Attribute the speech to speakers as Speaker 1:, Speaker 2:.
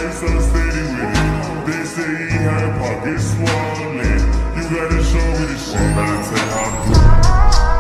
Speaker 1: so steady with it. They say he had pockets swollen. You gotta show me the shit. Gotta tell how